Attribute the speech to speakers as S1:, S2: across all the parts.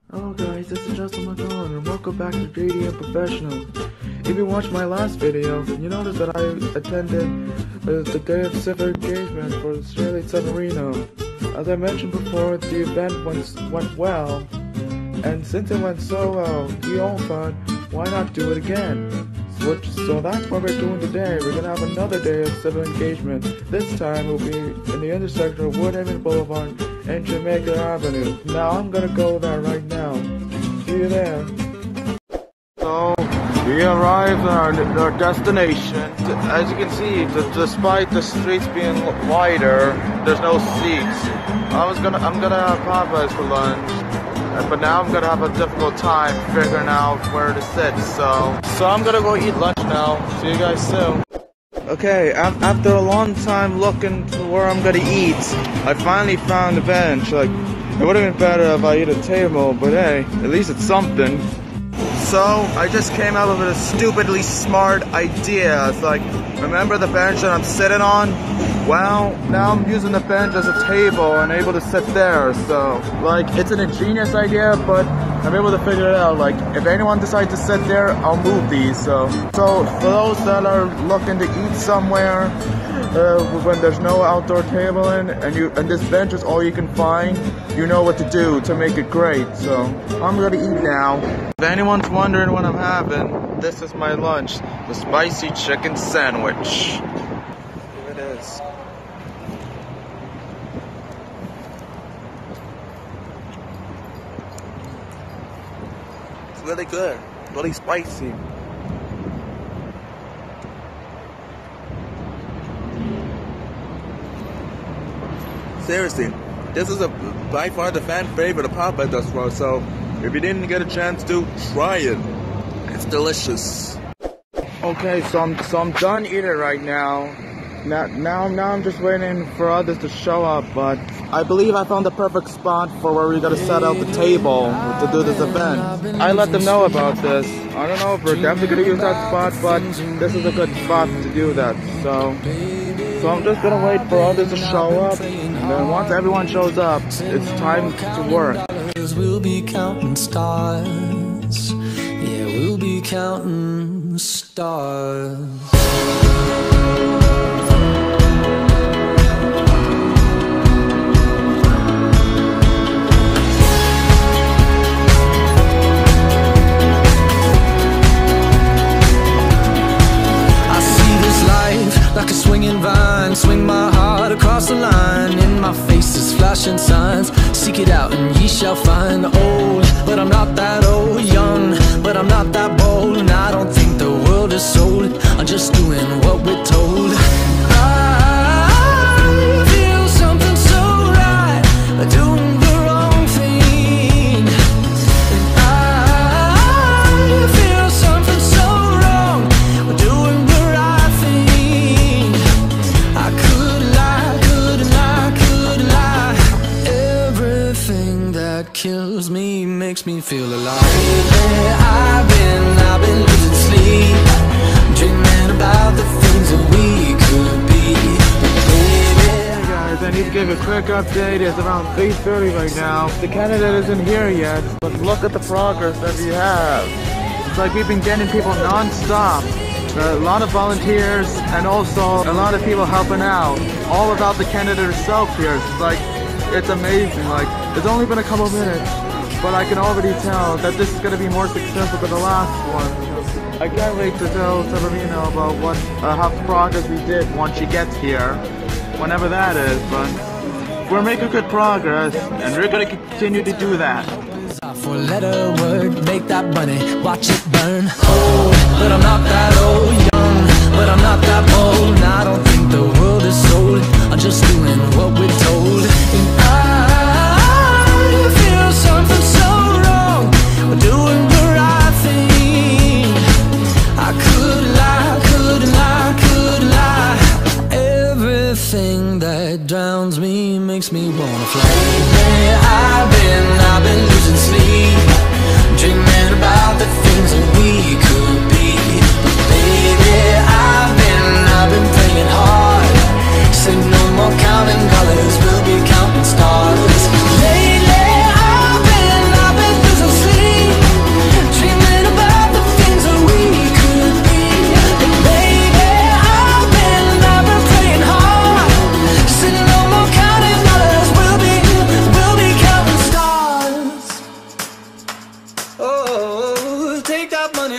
S1: Hello guys, this is Justin McCullen and welcome back to JDM Professional. If you watched my last video, you noticed that I attended the day of Civic Engagement for Shaeleigh Severino. As I mentioned before, the event went well, and since it went so well, we all thought, why not do it again? So that's what we're doing today. We're going to have another day of Civic Engagement. This time it will be in the intersection of Woodhaven Boulevard and Jamaica Avenue. Now I'm going to go there right now. See you there. So we arrived at our destination. As you can see, despite the streets being wider, there's no seats. I'm gonna have Popeyes for lunch. But now I'm gonna have a difficult time figuring out where to sit, so I'm gonna go eat lunch now. See you guys soon. Okay, after a long time looking to where I'm gonna eat, I finally found a bench. Like, it would have been better if I eat at a table, but hey, at least it's something. So I just came up with a stupidly smart idea. It's like, remember the bench that I'm sitting on? Well, now I'm using the bench as a table and able to sit there. So, like, it's an ingenious idea, but I'm able to figure it out. Like, if anyone decides to sit there, I'll move these. So for those that are looking to eat somewhere, when there's no outdoor tabling and this bench is all you can find, you know what to do to make it great. So I'm gonna eat now. If anyone's wondering what I'm having, this is my lunch, the spicy chicken sandwich. Here it is. It's really good, really spicy. Seriously, this is by far the fan favorite of Popeyes thus far, so if you didn't get a chance to, try it. It's delicious. Okay, so I'm done eating right now. Now I'm just waiting for others to show up, but I believe I found the perfect spot for where we're gonna set out the table to do this event. I let them know about this. I don't know if we're definitely gonna use that spot, but this is a good spot to do that. So I'm just gonna wait for others to show up, and then once everyone shows up, it's time to work.
S2: We'll be counting stars. Yeah, we'll be counting stars. Like a swinging vine, swing my heart across the line. In my face is flashing signs. Seek it out and ye shall find. Old, but I'm not that old. Young, but I'm not that bold. And I don't think the world is sold. I'm just doing what we're told. I feel something so right, doing the wrong thing. And I feel something so wrong, doing the right thing. I could lie. Everything that kills me makes me feel alive. Lately, I've been losing sleep, dreaming about the things that we could be.
S1: Hey guys, I need to give a quick update. It's around 8:30 right now. The candidate isn't here yet, but look at the progress that we have. It's like we've been getting people non-stop. A lot of volunteers and also a lot of people helping out, all without the candidate herself here. It's like, it's amazing. Like, it's only been a couple minutes, but I can already tell that this is going to be more successful than the last one. I can't wait to tell Severino about how progress we did once she gets here, whenever that is, but we're making good progress, and we're going to continue to do that.
S2: Four-letter word, make that money, watch it burn. Old, but I'm not that old. Young, but I'm not that bold. And I don't think the world is sold. I'm just doing what we're told. And I feel something so wrong, we're doing the right thing. I could lie. Everything that drowns me makes me wanna fly. Lately, I've been losing sleep, dreaming about the things that we could be. But baby, I've been praying hard. Said no more counting dollars, we'll be counting stars.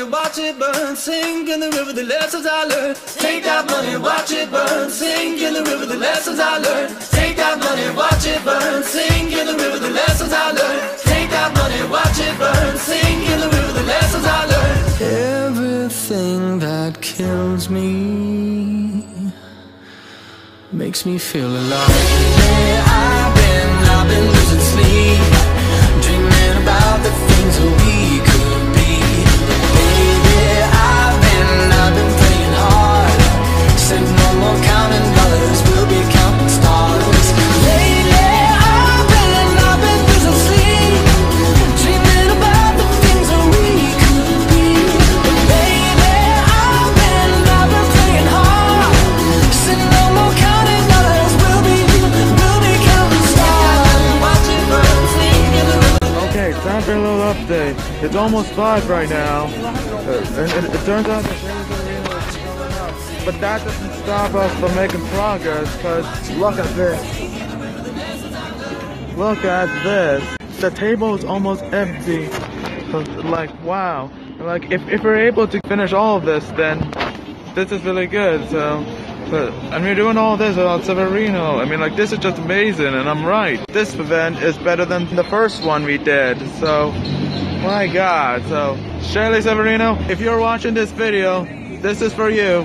S2: money, watch it burn. Sink in the river, the lessons I learned. Take that money, watch it burn. Sink in the river, the lessons I learned. Take that money, watch it burn. Sink in the river, the lessons I learned. Take that money, watch it burn. Sink in the river, the lessons I learned. Everything that kills me makes me feel alive. Yeah, I've been losing sleep, dreaming about the things that we could be. Baby, I've been praying hard. Said no more counting dollars, we'll be counting stars. Lately, I've been losing sleep, dreaming about the things that we could be. But baby, I've been praying hard. Said no more counting dollars, we'll be counting stars. Watch it burn, sing in the river.
S1: Okay, time for a little update. It's almost 5 right now, and it turns out that Shaeleigh Severino is showing up. But that doesn't stop us from making progress, because look at this. Look at this. The table is almost empty. Like, wow. Like, if we're able to finish all of this, then this is really good. So, and we're doing all this without Severino. I mean, like, this is just amazing, and I'm right. This event is better than the first one we did. So, my God. So, Shaeleigh Severino, if you're watching this video, this is for you.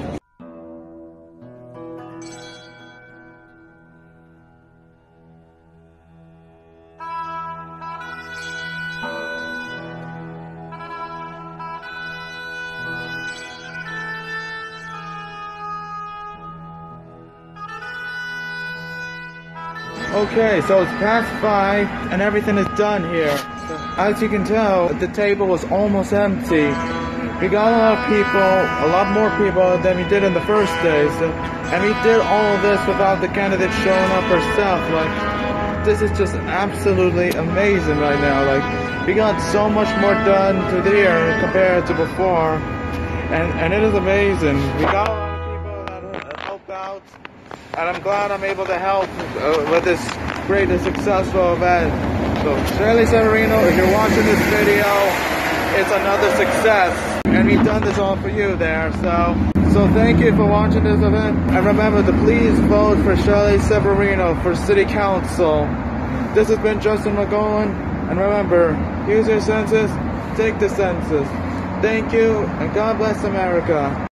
S1: Okay, so it's past 5 and everything is done here. As you can tell, the table was almost empty. We got a lot of people, a lot more people than we did in the first day. So, and we did all of this without the candidate showing up herself. Like, this is just absolutely amazing right now. Like, we got so much more done to here compared to before. And it is amazing. We got a lot of people that helped out. And I'm glad I'm able to help with this great and successful event. So, Shaeleigh Severino, if you're watching this video, it's another success. And we've done this all for you there. So thank you for watching this event. And remember to please vote for Shaeleigh Severino for City Council. This has been Justin McGowan. And remember, use your senses, take the census. Thank you, and God bless America.